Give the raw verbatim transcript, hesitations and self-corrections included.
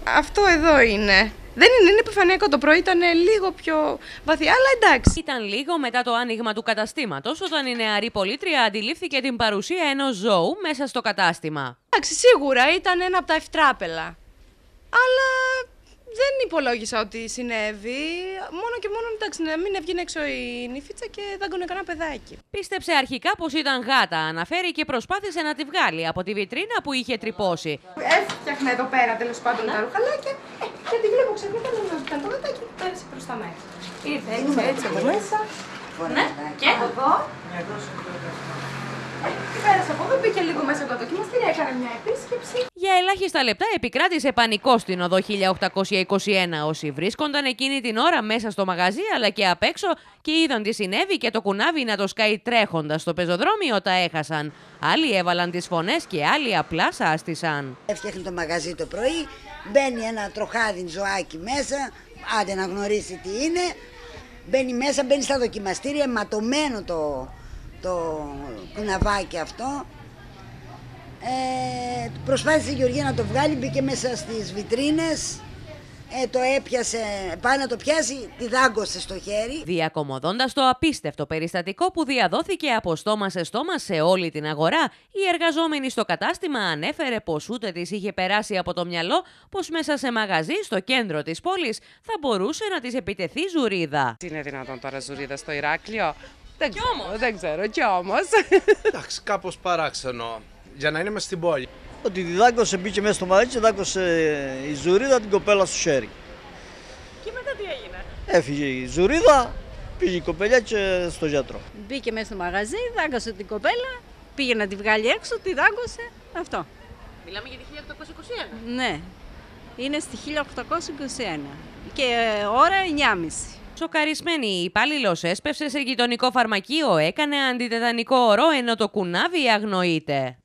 Αυτό εδώ είναι. Δεν είναι, είναι επιφανειακό. Το πρωί ήταν λίγο πιο βαθιά, αλλά εντάξει. Ήταν λίγο μετά το άνοιγμα του καταστήματος, όταν η νεαρή πολίτρια αντιλήφθηκε την παρουσία ενός ζώου μέσα στο κατάστημα. Εντάξει, σίγουρα ήταν ένα από τα ευτράπελα. Αλλά δεν υπολόγισα ότι συνέβη. Μόνο και μόνο εντάξει, να μην έβγαινε έξω η νύφιτσα και δάγκωνε κανένα παιδάκι. Πίστεψε αρχικά πως ήταν γάτα, αναφέρει, και προσπάθησε να τη βγάλει από τη βιτρίνα που είχε τρυπώσει. Έφτιαχνα εδώ πέρα τέλος πάντων τα ρουχαλάκια ε, και τη βλέπω ξαφνικά να ήταν το γατάκι, πέρασε προς τα μέσα. Ήρθε έτσι, έτσι από μέσα. Ναι, και από εδώ. Και πέρασε από εδώ, μπήκε λίγο μέσα από το δοκιμαστήριο, έκανε μια επίσκεψη. Για ελάχιστα λεπτά επικράτησε πανικό στην οδό χίλια οκτακόσια είκοσι ένα. Όσοι βρίσκονταν εκείνη την ώρα μέσα στο μαγαζί αλλά και απ' έξω και είδαν τι συνέβη και το κουνάβι να το σκάει τρέχοντας στο πεζοδρόμιο, τα έχασαν. Άλλοι έβαλαν τις φωνές και άλλοι απλά σάστησαν. Έφτιαχνε το μαγαζί το πρωί, μπαίνει ένα τροχάδι ζωάκι μέσα, άντε να γνωρίσει τι είναι. Μπαίνει μέσα, μπαίνει στα δοκιμαστήρια, ματωμένο το, το κουναβάκι αυτό. Ε, προσπάθησε η Γεωργία να το βγάλει, μπήκε μέσα στις βιτρίνες, ε, το έπιασε, πάει να το πιάσει, τη δάγκωσε στο χέρι. Διακομωδώντας το απίστευτο περιστατικό που διαδόθηκε από στόμα σε στόμα σε όλη την αγορά, η εργαζόμενη στο κατάστημα ανέφερε πως ούτε της είχε περάσει από το μυαλό πως μέσα σε μαγαζί στο κέντρο της πόλης θα μπορούσε να της επιτεθεί ζουρίδα. Είναι δυνατόν τώρα ζουρίδα στο Ηράκλειο? Δεν, Κι όμως. δεν ξέρω, κι όμως. Εντάξει, κάπως παράξενο. Για να είναι μες στην πόλη. Ότι τη δάγκωσε, μπήκε μέσα στο μαγαζί και δάγκωσε η ζουρίδα την κοπέλα στο χέρι. Και μετά τι έγινε? Έφυγε η ζουρίδα, πήγε η κοπέλα και στο γιατρό. Μπήκε μέσα στο μαγαζί, δάγκωσε την κοπέλα, πήγε να τη βγάλει έξω, τη δάγκωσε, αυτό. Μιλάμε για τη χίλια οκτακόσια είκοσι ένα. Ναι, είναι στη χίλια οκτακόσια είκοσι ένα και ώρα εννιά και μισή. Σοκαρισμένη, η υπάλληλος έσπευσε σε γειτονικό φαρμακείο, έκανε αντιτετανικό ορό ενώ το κουνάβι αγνοείται.